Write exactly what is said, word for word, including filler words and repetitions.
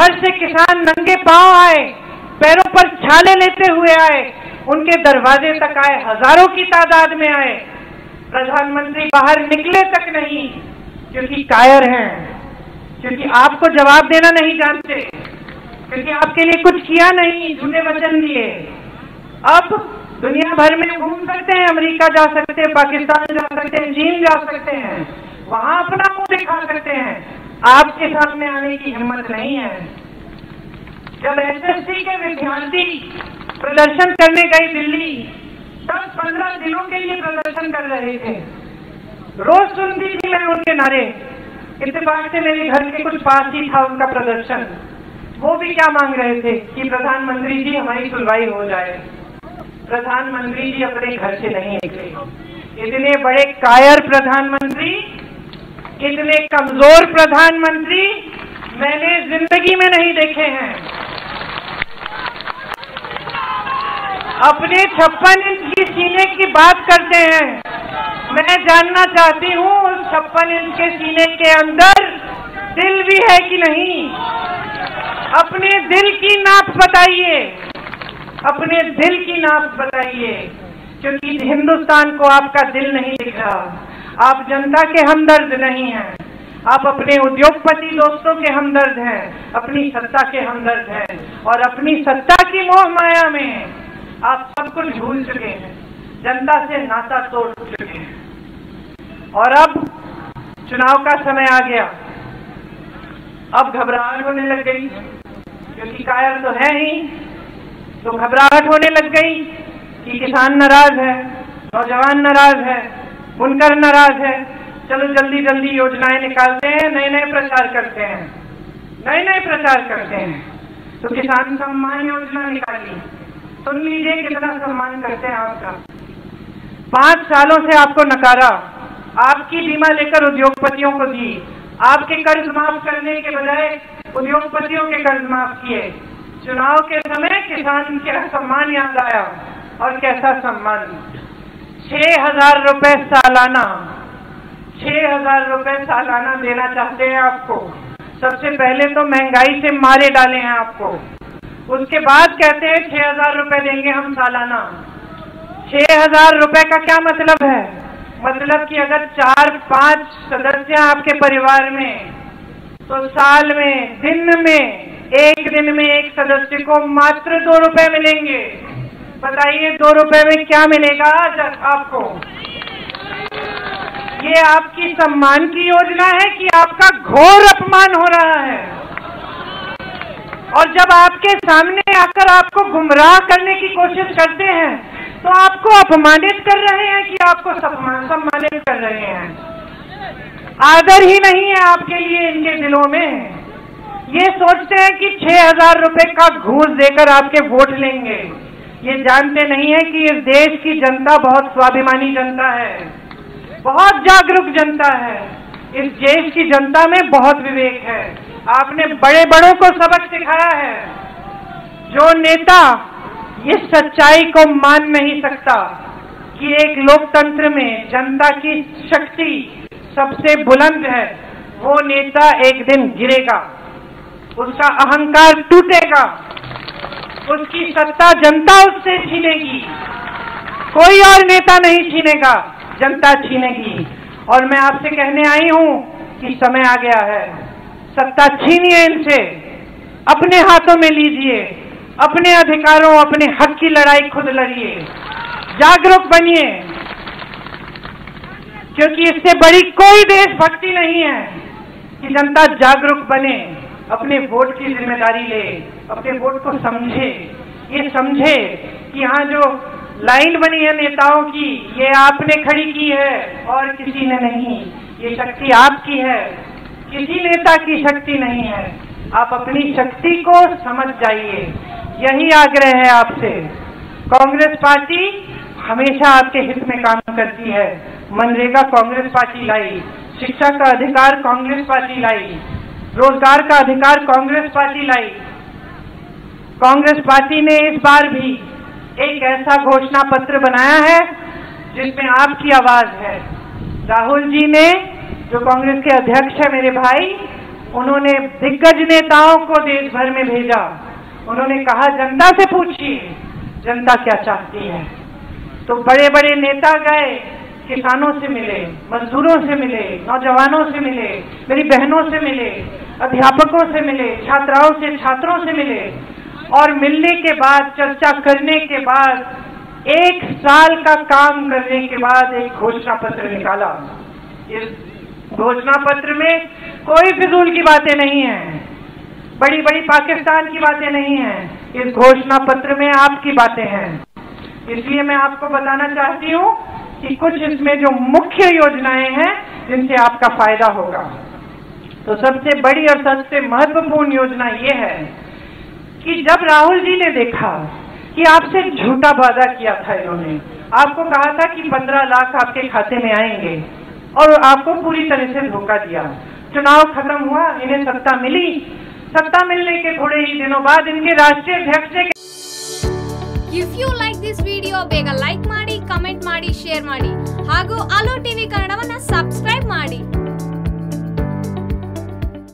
बाहर से किसान नंगे पांव आए, पैरों पर छाले लेते हुए आए, उनके दरवाजे तक आए, हजारों की तादाद में आए। प्रधानमंत्री बाहर निकले तक नहीं, क्योंकि कायर हैं, क्योंकि आपको जवाब देना नहीं जानते, क्योंकि आपके लिए कुछ किया नहीं, झूठे वचन दिए। अब दुनिया भर में घूम सकते हैं, अमेरिका जा सकते हैं, पाकिस्तान जा सकते हैं, चीन जा सकते हैं, वहां अपना मुंह दिखा सकते हैं, आपके सामने आने की हिम्मत नहीं है। जब एसएससी के विद्यार्थी प्रदर्शन करने गए दिल्ली, दस पंद्रह दिनों के लिए प्रदर्शन कर रहे थे, रोज सुनती थी मैं उनके नारे। इत्तेफाक से मेरे घर के कुछ पास ही था उनका प्रदर्शन। वो भी क्या मांग रहे थे कि प्रधानमंत्री जी हमारी सुनवाई हो जाए। प्रधानमंत्री जी अपने घर से नहीं निकले। इतने बड़े कायर प्रधानमंत्री, इतने कमजोर प्रधानमंत्री मैंने जिंदगी में नहीं देखे हैं। अपने छप्पन इंच की सीने की बात करते हैं। मैं जानना चाहती हूं उस छप्पन इंच के सीने के अंदर दिल भी है कि नहीं। अपने दिल की नाप बताइए, अपने दिल की नाप बताइए, क्योंकि हिंदुस्तान को आपका दिल नहीं दिख रहा। आप जनता के हमदर्द नहीं हैं, आप अपने उद्योगपति दोस्तों के हमदर्द हैं, अपनी सत्ता के हमदर्द हैं, और अपनी सत्ता की मोह माया में आप सब कुछ भूल चुके हैं, जनता से नाता तोड़ चुके हैं। और अब चुनाव का समय आ गया, अब घबराहट होने लग गई, क्योंकि कायर तो है ही, तो घबराहट होने लग गई कि किसान नाराज है, नौजवान नाराज है, बुनकर नाराज है, चलो जल्दी जल्दी योजनाएं निकालते हैं, नए नए प्रचार करते हैं, नए नए प्रचार करते हैं। तो किसान सम्मान योजना निकाली, सुन लीजिए कितना सम्मान करते हैं आपका। पांच सालों से आपको नकारा, आपकी बीमा लेकर उद्योगपतियों को दी, आपके कर्ज माफ करने के बजाय उद्योगपतियों के कर्ज माफ किए। चुनाव के समय किसान का सम्मान याद आया, और कैसा सम्मान, छह हजार रुपए सालाना, छह हजार रुपए सालाना देना चाहते हैं आपको। सबसे पहले तो महंगाई से मारे डाले हैं आपको, उसके बाद कहते हैं छह हजार रुपए देंगे हम सालाना। छह हजार रुपए का क्या मतलब है? मतलब कि अगर चार पांच सदस्य आपके परिवार में, तो साल में, दिन में, एक दिन में एक सदस्य को मात्र दो रुपए मिलेंगे। बताइए दो रुपए में क्या मिलेगा आज आपको? ये आपकी सम्मान की योजना है कि आपका घोर अपमान हो रहा है? और जब आपके सामने आकर आपको गुमराह करने की कोशिश करते हैं, तो आपको अपमानित कर रहे हैं कि आपको सम्मानित कर रहे हैं। आदर ही नहीं है आपके लिए इनके दिलों में। ये सोचते हैं कि छह हजार रुपए का घूस देकर आपके वोट लेंगे। ये जानते नहीं है कि इस देश की जनता बहुत स्वाभिमानी जनता है, बहुत जागरूक जनता है। इस देश की जनता में बहुत विवेक है। आपने बड़े बड़ों को सबक सिखाया है। जो नेता ये सच्चाई को मान नहीं सकता कि एक लोकतंत्र में जनता की शक्ति सबसे बुलंद है, वो नेता एक दिन गिरेगा, उसका अहंकार टूटेगा, उसकी सत्ता जनता उससे छीनेगी। कोई और नेता नहीं छीनेगा, जनता छीनेगी। और मैं आपसे कहने आई हूं कि समय आ गया है, सत्ता छीनिए इनसे, अपने हाथों में लीजिए, अपने अधिकारों, अपने हक की लड़ाई खुद लड़िए, जागरूक बनिए, क्योंकि इससे बड़ी कोई देशभक्ति नहीं है कि जनता जागरूक बने, अपने वोट की जिम्मेदारी ले, अपने वोट को समझे। ये समझे कि यहाँ जो लाइन बनी है नेताओं की, ये आपने खड़ी की है और किसी ने नहीं। ये शक्ति आपकी है, किसी नेता की शक्ति नहीं है। आप अपनी शक्ति को समझ जाइए, यही आग्रह है आपसे। कांग्रेस पार्टी हमेशा आपके हित में काम करती है। मनरेगा कांग्रेस पार्टी लाई, शिक्षा का अधिकार कांग्रेस पार्टी लाई, रोजगार का अधिकार कांग्रेस पार्टी लाई। कांग्रेस पार्टी ने इस बार भी एक ऐसा घोषणा पत्र बनाया है जिसमें आपकी आवाज है। राहुल जी ने, जो कांग्रेस के अध्यक्ष है मेरे भाई, उन्होंने दिग्गज नेताओं को देश भर में भेजा। उन्होंने कहा जनता से पूछिए जनता क्या चाहती है। तो बड़े बड़े नेता गए, किसानों से मिले, मजदूरों से मिले, नौजवानों से मिले, मेरी बहनों से मिले, अध्यापकों से मिले, छात्राओं से छात्रों से मिले, और मिलने के बाद, चर्चा करने के बाद, एक साल का काम करने के बाद एक घोषणा पत्र निकाला। इस घोषणा पत्र में कोई फिजूल की बातें नहीं है, बड़ी बड़ी पाकिस्तान की बातें नहीं हैं। इस घोषणा पत्र में आपकी बातें हैं। इसलिए मैं आपको बताना चाहती हूँ कि कुछ इसमें जो मुख्य योजनाएं हैं जिनसे आपका फायदा होगा। तो सबसे बड़ी और सबसे महत्वपूर्ण योजना ये है कि जब राहुल जी ने देखा कि आपसे झूठा वादा किया था, इन्होंने आपको कहा था कि पंद्रह लाख आपके खाते में आएंगे और आपको पूरी तरह से धोखा दिया। चुनाव खत्म हुआ, इन्हें सत्ता मिली। सत्ता मिलने के थोड़े ही दिनों बाद इनके राष्ट्रीय अध्यक्ष ने if you like this video ಬೇಗ ಲೈಕ್ ಮಾಡಿ, ಕಮೆಂಟ್ ಮಾಡಿ, ಶೇರ್ ಮಾಡಿ ಹಾಗೂ ಅಲೋ ಟಿವಿ ಕನ್ನಡವನ್ನ ಸಬ್ಸ್ಕ್ರೈಬ್ ಮಾಡಿ।